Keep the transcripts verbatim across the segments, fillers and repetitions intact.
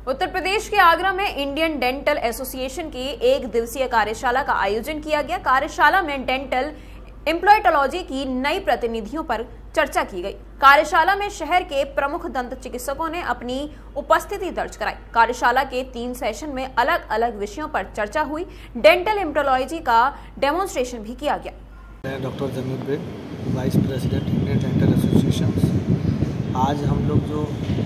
उत्तर प्रदेश के आगरा में Indian dental association की एक दिवसीय कार्यशाला का आयोजन किया गया। कार्यशाला में डेंटल एम्प्लॉयटोलॉजी की नई प्रतिनिधियों पर चर्चा की गई। कार्यशाला में शहर के प्रमुख दंत चिकित्सकों ने अपनी उपस्थिति दर्ज कराई। कार्यशाला के तीन सेशन में अलग अलग विषयों पर चर्चा हुई। डेंटल एम्प्लॉयटोलॉजी का डेमोन्स्ट्रेशन भी किया गया। Doctor Jamil Baig, vice president Indian dental association. आज हम लोग जो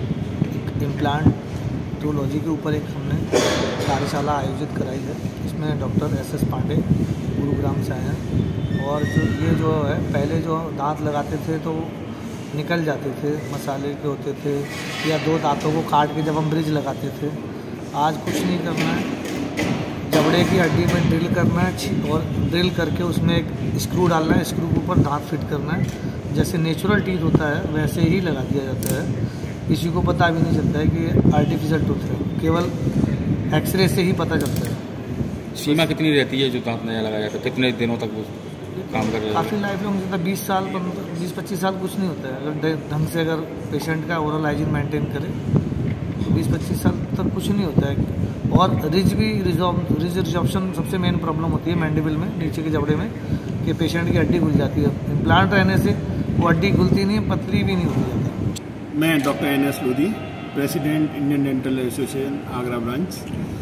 इम्प्लांटोलॉजी के ऊपर एक हमने कार्यशाला आयोजित कराई है, इसमें doctor S S Pandey Gurugram से आए हैं। और जो ये जो है पहले जो दांत लगाते थे तो निकल जाते थे, मसाले के होते थे, या दो दांतों को काट के जब हम ब्रिज लगाते थे। आज कुछ नहीं करना है, जबड़े की हड्डी में ड्रिल करना है और ड्रिल करके उसमें एक स्क्रू डालना है, स्क्रू के ऊपर दांत फिट करना है। जैसे नेचुरल टीथ होता है वैसे ही लगा दिया जाता है। किसी को पता भी नहीं चलता है कि आर्टिफिशियल टूथ है, केवल एक्सरे से ही पता चलता है। सीमा कितनी रहती है जो दांत नया लगाया जाता है, कितने दिनों तक वो काम कर रहा है? काफ़ी लाइफ लॉन्ग होता है, बीस साल बीस पच्चीस साल कुछ नहीं होता है। अगर ढंग से अगर पेशेंट का ओरल हाइजीन मेंटेन करे तो बीस पच्चीस साल तक कुछ नहीं होता है। और रिज भी रिज रिजॉर्प्शन सबसे मेन प्रॉब्लम होती है मैंडिबल में, नीचे के जबड़े में, कि पेशेंट की हड्डी घुल जाती है। इम्प्लांट रहने से वो हड्डी घुलती नहीं है, पतली भी नहीं होती जाती। मैं doctor N S Lodhi, president Indian dental association Agra branch.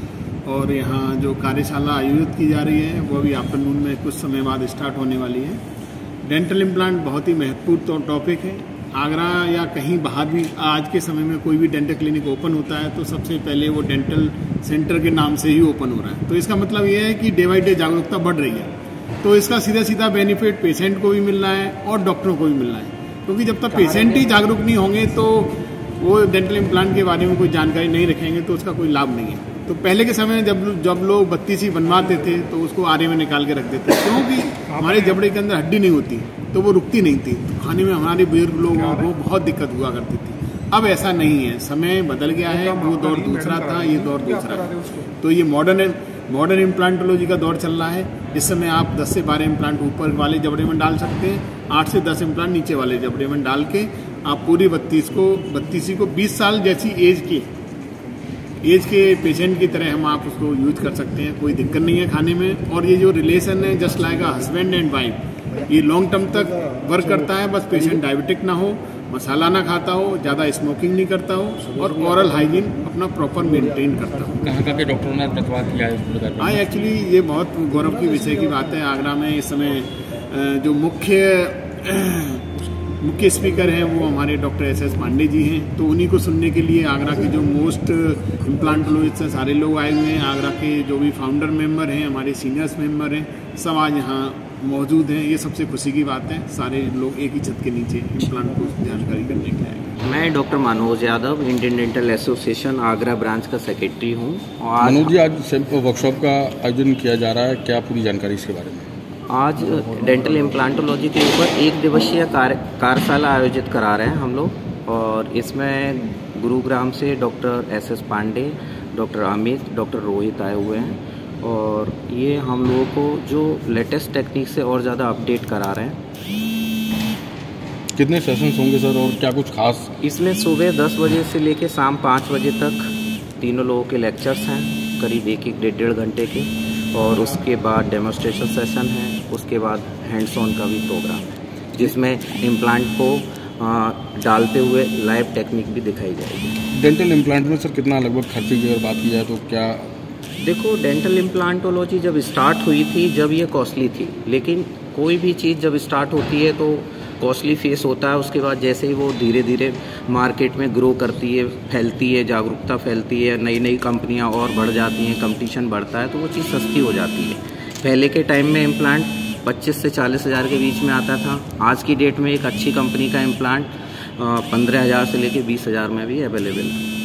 और यहाँ जो कार्यशाला आयोजित की जा रही है वो अभी आफ्टरनून में कुछ समय बाद स्टार्ट होने वाली है। डेंटल इम्प्लांट बहुत ही महत्वपूर्ण टॉपिक है। आगरा या कहीं बाहर भी आज के समय में कोई भी डेंटल क्लिनिक ओपन होता है तो सबसे पहले वो डेंटल सेंटर के नाम से ही ओपन हो रहा है। तो इसका मतलब ये है कि डे बाई डे जागरूकता बढ़ रही है। तो इसका सीधा सीधा बेनिफिट पेशेंट को भी मिल रहा है और डॉक्टरों को भी मिल रहा है, क्योंकि जब तक पेशेंट ही जागरूक नहीं होंगे तो वो डेंटल इम्प्लांट के बारे में कोई जानकारी नहीं रखेंगे तो उसका कोई लाभ नहीं है। तो पहले के समय जब जब लोग बत्तीसी बनवाते थे तो उसको आरे में निकाल के रख देते, क्योंकि हमारे जबड़े के अंदर हड्डी नहीं होती तो वो रुकती नहीं थी। तो खाने में हमारे बुजुर्ग लोगों को बहुत दिक्कत हुआ करती थी। अब ऐसा नहीं है, समय बदल गया है। वो दौर दूसरा था, ये दौर दूसरा है। तो ये मॉडर्न मॉडर्न इम्प्लांटोलॉजी का दौर चल रहा है। इस समय आप दस से बारह इम्प्लांट ऊपर वाले जबड़े में डाल सकते हैं, आठ से दस इम्प्लांट नीचे वाले जबड़े में डाल के आप पूरी बत्तीस को बत्तीसी को बीस साल जैसी एज की एज के पेशेंट की तरह हम आप उसको यूज कर सकते हैं। कोई दिक्कत नहीं है खाने में। और ये जो रिलेशन है just like a husband and wife, ये लॉन्ग टर्म तक वर्क करता है। बस पेशेंट डायबिटिक ना हो, मसाला ना खाता हो, ज़्यादा स्मोकिंग नहीं करता हो और ओरल हाइजीन अपना प्रॉपर मेंटेन करता हो। कहाँ कहाँ के डॉक्टरों ने बतवा किया है? हाँ, एक्चुअली ये बहुत गौरव की विषय की बात है। आगरा में इस समय जो मुख्य मुख्य स्पीकर हैं वो हमारे doctor S S Pandey ji हैं। तो उन्हीं को सुनने के लिए आगरा के जो मोस्ट इम्प्लांटोलॉजिस्ट हैं सारे लोग आए हुए हैं। आगरा के जो भी फाउंडर मेंबर हैं, हमारे सीनियर्स मेंबर हैं, सब आज यहाँ मौजूद हैं। ये सबसे खुशी की बात है। सारे लोग एक ही छत के नीचे इम्प्लांट को जानकारी करने के लिए आए। मैं doctor Manoj Yadav, Indian dental association Agra branch का सेक्रेटरी हूँ। और मनोज जी, आज वर्कशॉप का आयोजन किया जा रहा है, क्या पूरी जानकारी इसके बारे में? आज डेंटल इम्प्लांटोलॉजी के ऊपर एक दिवसीय कार्य कार्यशाला आयोजित करा रहे हैं हम लोग। और इसमें गुरुग्राम से doctor S S Pandey, doctor Amit, doctor Rohit आए हुए हैं। और ये हम लोगों को जो लेटेस्ट टेक्निक से और ज़्यादा अपडेट करा रहे हैं। कितने सेशंस होंगे सर, और क्या कुछ खास? इसमें सुबह दस बजे से लेकर शाम पाँच बजे तक तीनों लोगों के लेक्चर्स हैं, करीब एक एक डेढ़ डेढ़ घंटे के। और उसके बाद डेमोन्स्ट्रेशन सेशन है, उसके बाद हैंड्स ऑन का भी प्रोग्राम है, जिसमें इम्प्लांट को आ, डालते हुए लाइव टेक्निक भी दिखाई जाएगी। डेंटल इम्प्लांट में सर कितना लगभग खर्चे की अगर बात की जाए तो क्या? देखो, डेंटल इम्प्लांटोलॉजी जब स्टार्ट हुई थी जब ये कॉस्टली थी, लेकिन कोई भी चीज़ जब स्टार्ट होती है तो कॉस्टली फेस होता है। उसके बाद जैसे ही वो धीरे धीरे मार्केट में ग्रो करती है, फैलती है, जागरूकता फैलती है, नई नई कंपनियां और बढ़ जाती हैं, कंपटीशन बढ़ता है, तो वो चीज़ सस्ती हो जाती है। पहले के टाइम में इम्प्लांट पच्चीस से चालीस हज़ार के बीच में आता था। आज की डेट में एक अच्छी कंपनी का इम्प्लांट पंद्रह हज़ार से लेकर बीस हज़ार में भी अवेलेबल है।